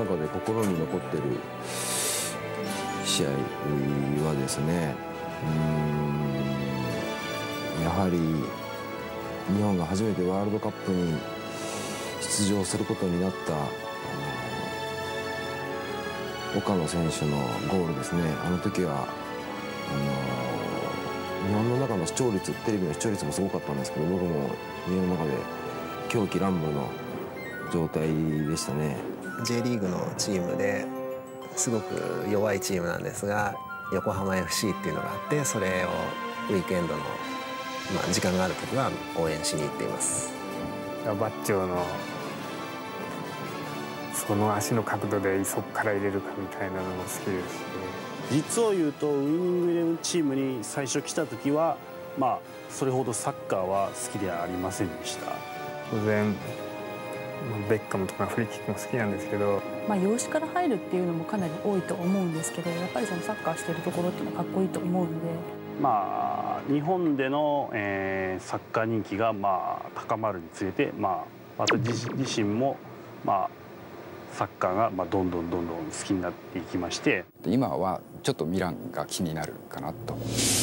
中で心に残ってる試合はですね、やはり日本が初めてワールドカップに出場することになった岡野選手のゴールですね。あの時は日本の中の視聴率、テレビの視聴率もすごかったんですけど、僕も家の中で狂喜乱舞の状態でしたね。 J リーグのチームですごく弱いチームなんですが、横浜 FC っていうのがあって、それをウィークエンドの、時間がある時は応援しに行っています。 バッチョのその足の角度でそこから入れるかみたいなのも好きですし、ね、 実を言うとウイニングイレブンチームに最初来た時はそれほどサッカーは好きではありませんでした。 当然ベッカムとかフリーキックも好きなんですけど、 養子から入るっていうのもかなり多いと思うんですけど、やっぱりそのサッカーしてるところっていうのはかっこいいと思うんで、 日本での、サッカー人気が高まるにつれて、私自身もサッカーがどんどん好きになっていきまして、 今はちょっとミランが気になるかなと。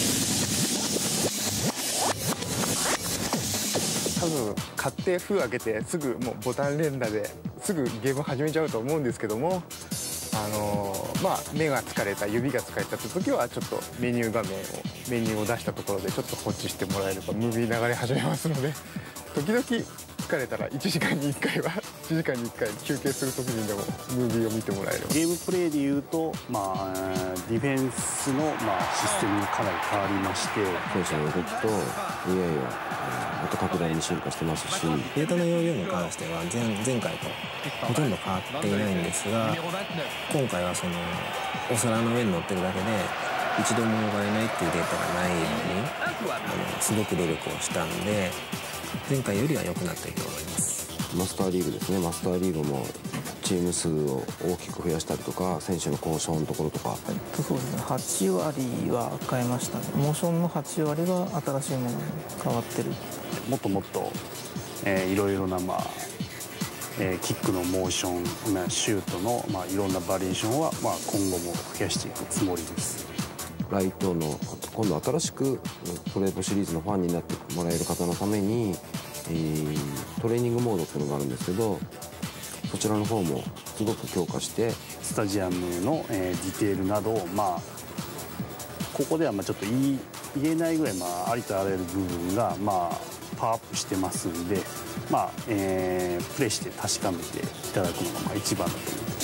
多分買って封開けてすぐもうボタン連打ですぐゲーム始めちゃうと思うんですけども、目が疲れた、指が疲れたって時はちょっとメニューを出したところでちょっと放置してもらえればムービー流れ始めますので、時々疲れたら1時間に1回は1時間に1回休憩する時にでもムービーを見てもらえれば。 ゲームプレーでいうと、ディフェンスの、システムがかなり変わりまして、 選手の動きと AI は音拡大に進化してますし、 データの容量に関しては前回とほとんど変わっていないんですが、今回はそのお皿の上に乗ってるだけで一度も汚れないっていうデータがないようにすごく努力をしたんで、前回よりは良くなっていると思います。 マスターリーグですね。マスターリーグもチーム数を大きく増やしたりとか、選手の交渉のところとか、 そうですね、8割は変えましたね。モーションの8割が新しいものに変わってる。 もっともっと、いろいろな、キックのモーション、シュートの、いろんなバリエーションは、今後も増やしていくつもりです。 ライトの今度新しくプレートシリーズのファンになってもらえる方のために、トレーニングモードっていうのがあるんですけど、そちらの方もすごく強化して、 スタジアムの、ディテールなどを、ここではちょっと言えないぐらい、ありとあらゆる部分が、パワーアップしてますんで、プレーして確かめていただくのが一番だと思います。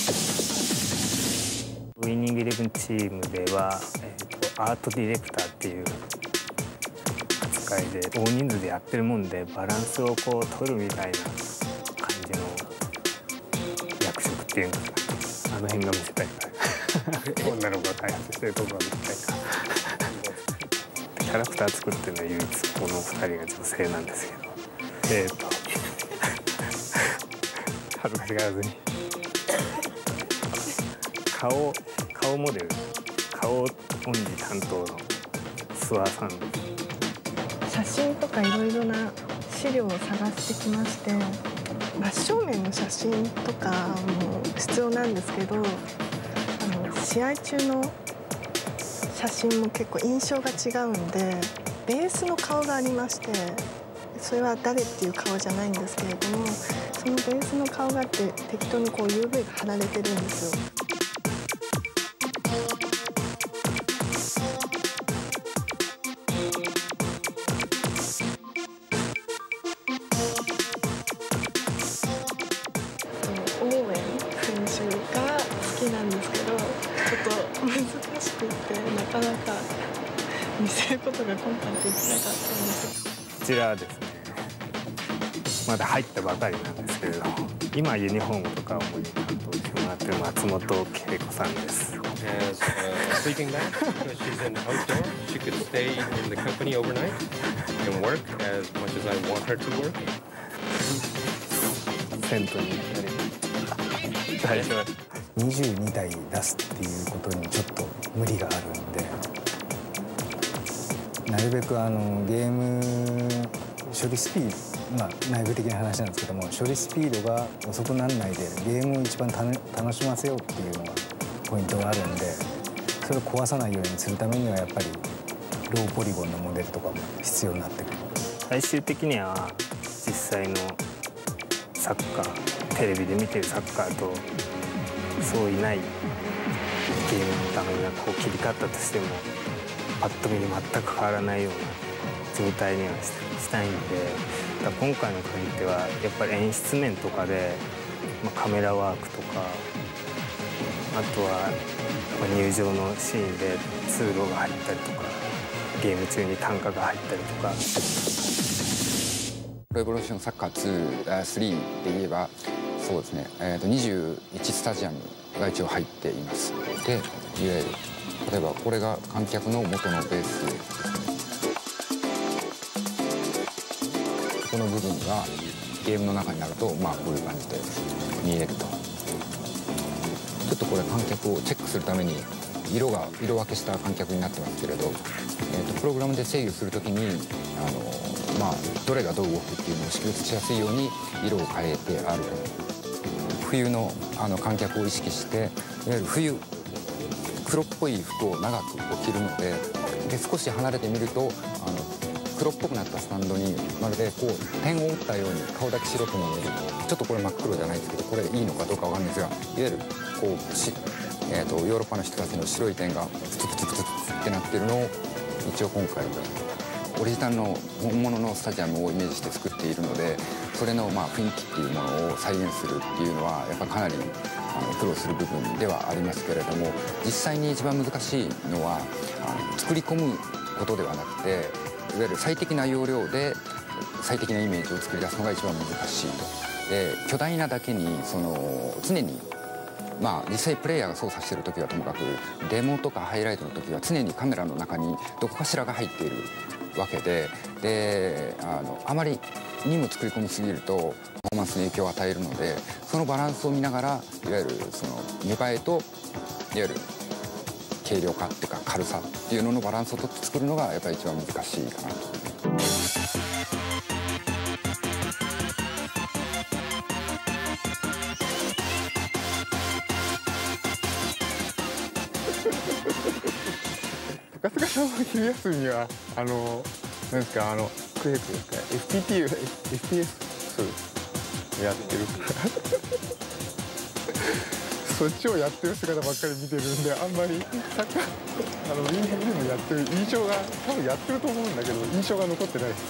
ウイニングイレブンチームでは、アートディレクターっていう扱いで大人数でやってるもんで、バランスを取るみたいな感じの役職っていうのかな、あの辺が見せたいから女の子が開発してるところが見せたいからキャラクター作ってるのは唯一この2人が女性なんですけど、恥ずかしがらずに顔モデル、顔オンリー担当の諏訪さんです。 写真とかいろいろな資料を探してきまして、真正面の写真とかも必要なんですけど、試合中の写真も結構印象が違うんで、ベースの顔がありまして、それは誰っていう顔じゃないんですけれども、そのベースの顔があって適当にUV が貼られてるんですよ。選手が好きなんですけど、ちょっと難しくてなかなか見せることが今回できなかったんですよ。 こちらはですね、まだ入ったばかりなんですけれども、今ユニフォームとかを担当してもらってる松本恵子さんです。 Sleeping bag because she's an outdoor. She could stay in the company overnight and work as much as I want her to work. 銭湯に大丈夫。 22台出すっていうことにちょっと無理があるんで、なるべくゲーム処理スピー内部的な話なんですけども、処理スピードが遅くならないでゲームを一番楽しませようっていうのがポイントがあるんで、それを壊さないようにするためにはやっぱりローポリゴンのモデルとかも必要になってくる。 最終的には実際のサッカー、テレビで見てるサッカーとそういないゲームのためにはこう切り替わったとしてもパッと見に全く変わらないような状態にはしたいんで、だから今回の限ってはやっぱり演出面とかで、カメラワークとか、あとは入場のシーンで通路が入ったりとか、ゲーム中に単価が入ったりとか。 プロエボリューションサッカー3で言えばそうですね、21スタジアムが一応入っています。でいわゆる例えばこれが観客の元のベース、この部分がゲームの中になるとこういう感じで見えると。ちょっとこれ観客をチェックするために色分けした観客になってますけれど、プログラムで制御するときにどれがどう動くっていうのを識別しやすいように色を変えてあると。冬の観客を意識していわゆる冬黒っぽい服を長く着るので、少し離れてみると黒っぽくなったスタンドにまるでこう点を打ったように顔だけ白く見える。ちょっとこれ真っ黒じゃないですけど、これいいのかどうかわかんないですが、いわゆるこうヨーロッパの人たちの白い点がプツプツプツってなってるのを一応今回オリジナルの本物のスタジアムをイメージして作っているので、それの雰囲気っていうものを再現するっていうのはやっぱかなり苦労する部分ではありますけれども、実際に一番難しいのは作り込むことではなくて、いわゆる最適な要領で最適なイメージを作り出すのが一番難しいと。で巨大なだけに常に実際プレイヤーが操作している時はともかく、デモとかハイライトの時は常にカメラの中にどこかしらが入っているわけで、あまりにも作り込みすぎるとパフォーマンスに影響を与えるので、そのバランスを見ながらいわゆる見栄えといわゆる軽量化っていうか軽さっていうののバランスをとって作るのがやっぱり一番難しいかなと。 高須さんは昼休みはなんですかクエイクですか FPS やってるそっちをやってる姿ばっかり見てるんで、あんまりサッカーウィングゲームやってる印象が多分やってると思うんだけど印象が残ってないです。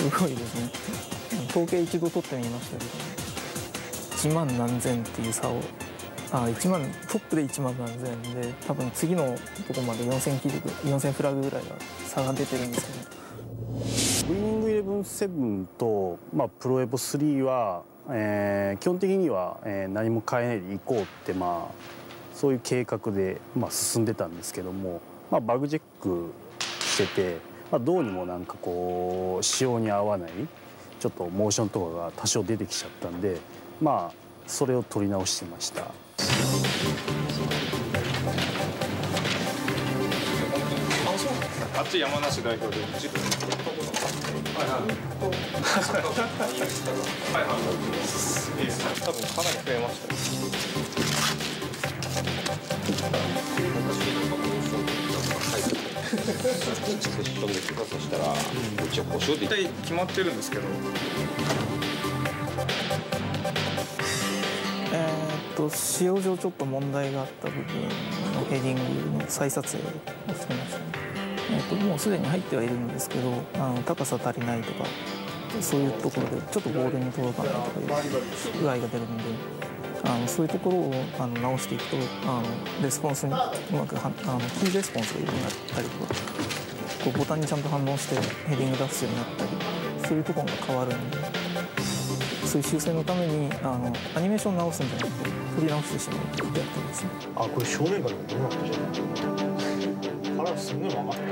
すごいですね。統計一度取ってみましたけど、1万何千っていう差を1万トップで1万何千で、多分次のとこまで4000フラグぐらいが差が出てるんですけど、 ウイニングイレブン7と、プロエボ3は、基本的には、何も変えないでいこうって、そういう計画で、進んでたんですけども、バグチェックしてて、どうにもなんかこう仕様に合わないちょっとモーションとかが多少出てきちゃったんで、それを取り直してました。 あっち山梨代表で自分の多分かなり増えましたよ。セッションで怪我させたらうちは故障で大体決まってるんですけど。 使用上ちょっと問題があった部分のヘディングの再撮影をしてましたね。もうすでに入ってはいるんですけど、高さ足りないとかそういうところでちょっとボールに届かないとかいう具合が出るので、そういうところを直していくとレスポンスにうまくキーレスポンスが良くなったりとか、こうボタンにちゃんと反応してヘディング出すようになったり、そういうところが変わるんで、そういう修正のためにアニメーション直すんじゃなくて撮り直してしまうってやってますね。 これ正面からどうなってるじゃん。カラーすごい曲がってる。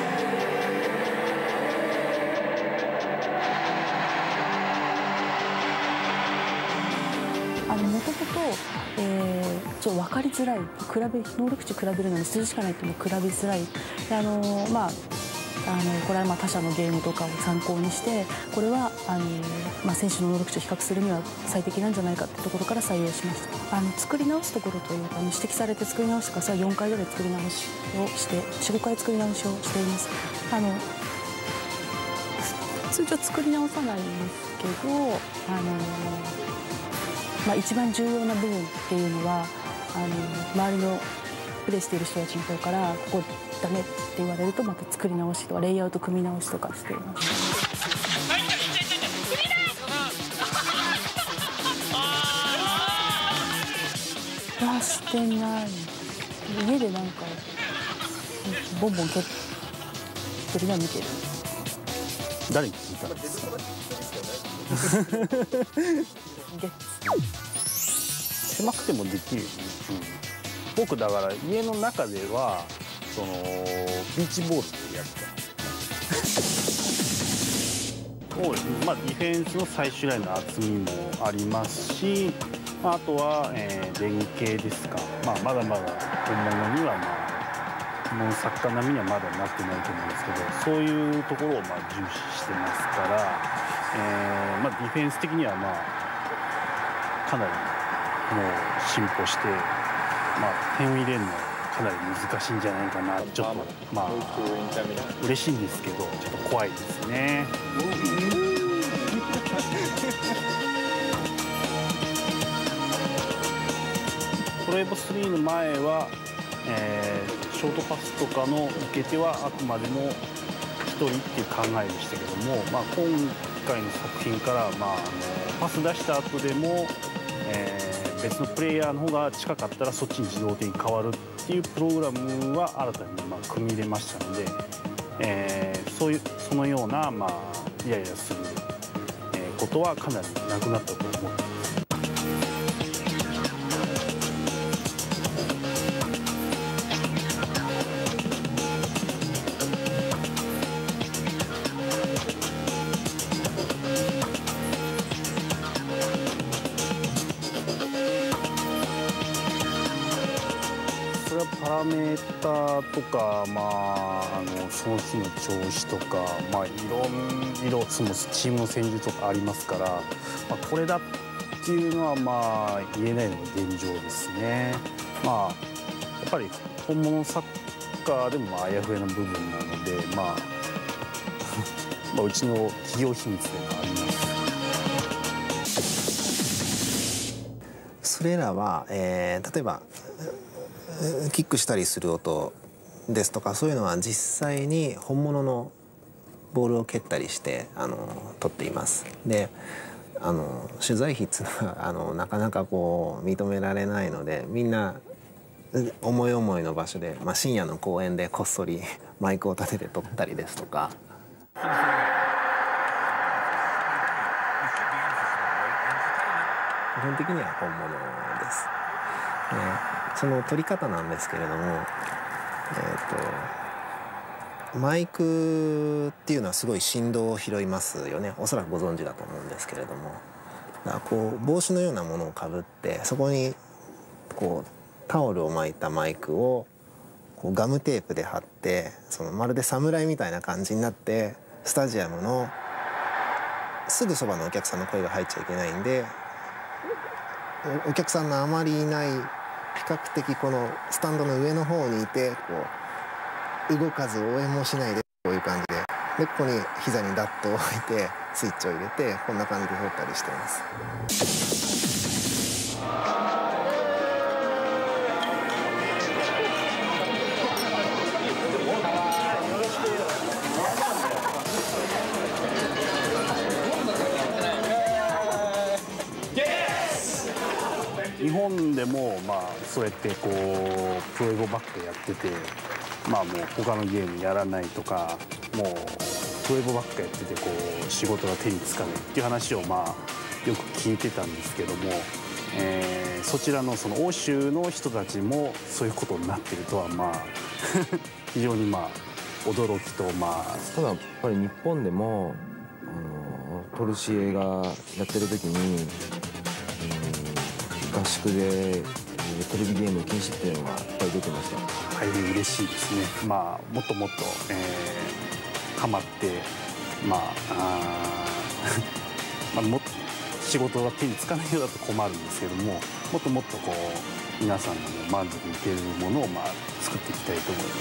もともとちょっと分かりづらい、能力値比べるのに数字しかないっても比べづらい。 これは他社のゲームとかを参考にして、これは選手の能力値を比較するには最適なんじゃないかっていうところから採用しました。作り直すところというか、指摘されて作り直してからそれは4回ぐらい作り直しをして45回作り直しをしています。通常作り直さないんですけど、一番重要な部分っていうのは周りのプレイしている人たちの方からここダメって言われるとまた作り直しとかレイアウト組み直しとかしています。してない。家でなんかボンボン蹴ってるのは見てる。 誰に聞いたんですか？狭くてもできるよね。僕だから家の中ではビーチボールってやってた。ディフェンスの最終ラインの厚みもありますし、あとは、連携ですか。まだまだ本物にはサッカー並みにはまだなってないと思うんですけど、そういうところを重視してますから、ディフェンス的にはかなりもう進歩して、点を入れるのかなり難しいんじゃないかな。ちょっと嬉しいんですけどちょっと怖いですね。プロエボ3の前は、ショートパスとかの受け手はあくまでも1人っていう考えでしたけども、今回の作品から、パス出した後でも、別のプレイヤーの方が近かったらそっちに自動的に変わるっていうプログラムは新たに組み入れましたので、そのようなイライラすることはかなりなくなったと思ってます。パラメーターとか、その日の調子とか、いろそのチームの戦術とかありますから、これだっていうのは言えないのが現状ですね。やっぱり本物サッカーでもあやふやな部分なので、うちの企業秘密でもあります。 それらは、例えばキックしたりする音ですとか、そういうのは実際に本物のボールを蹴ったりして撮っています。で取材費っていうのはなかなか認められないので、みんな思い思いの場所で、深夜の公園でこっそりマイクを立てて撮ったりですとか。基本的には本物です。その撮り方なんですけれども、マイクっていうのはすごい振動を拾いますよね。おそらくご存知だと思うんですけれども、だから帽子のようなものをかぶって、そこにタオルを巻いたマイクをガムテープで貼って、まるで侍みたいな感じになって、スタジアムのすぐそばのお客さんの声が入っちゃいけないんで、お客さんのあまりいない比較的このスタンドの上の方にいて、動かず応援もしないで、こういう感じで、ここに膝にダットを置いてスイッチを入れて、こんな感じで撮ったりしています。 日本でもそうやってプロエボばっかやってて、もう他のゲームやらないとか、もうプロエボばっかやってて仕事が手につかないっていう話をよく聞いてたんですけども、そちらの欧州の人たちもそういうことになってるとは非常に驚きとただやっぱり日本でもトルシエがやってる時に。合宿でテレビゲーム禁止っていうのがいっぱい出てました。 大変嬉しいですね。もっともっと、 ハマっても仕事が手につかないようだと困るんですけども、もっともっとこう皆さんが満足いけるものを作っていきたいと思います。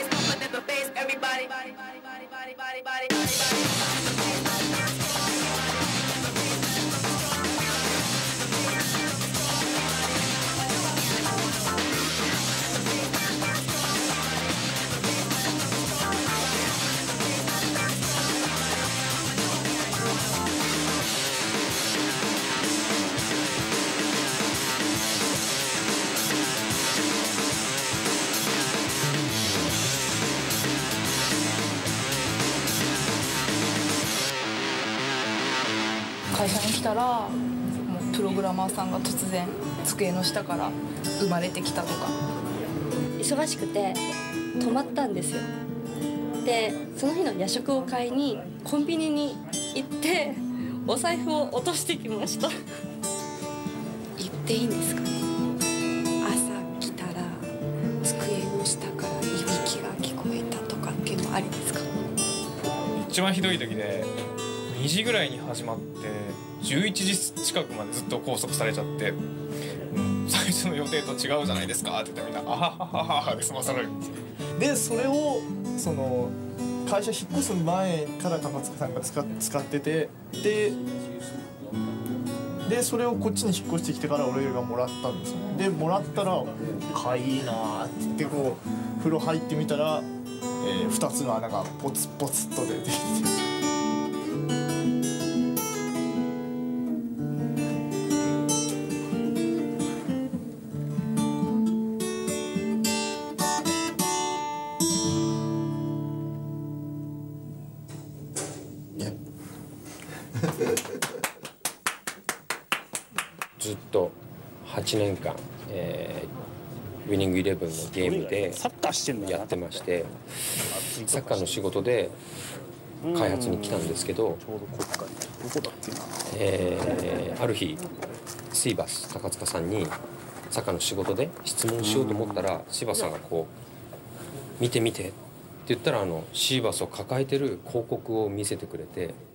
会社に来たらもうプログラマーさんが突然机の下から生まれてきたとか。 忙しくて泊まったんですよ。でその日の夜食を買いにコンビニに行ってお財布を落としてきました。言っていいんですかね。朝来たら机の下からいびきが聞こえたとかっていうのもありですか。 一番ひどい時で2時ぐらいに始まって11時近くまでずっと拘束されちゃって、最初の予定と違うじゃないですかって言ったらみんな「あはははは」で済まされるんですよ。 でそれをその会社引っ越す前から高塚さんが使ってて、でそれをこっちに引っ越してきてから俺がもらったんですよ。でもらったら「かいいな」って言ってこう風呂入ってみたら、2つの穴がポツポツと出てきて。 ずっと8年間、ウィニングイレブンのゲームでやってまして、サッカーの仕事で開発に来たんですけど、ある日シーバス高塚さんにサッカーの仕事で質問しようと思ったら、シーバスさんがこう「見て見て」って言ったらシーバスを抱えてる広告を見せてくれて。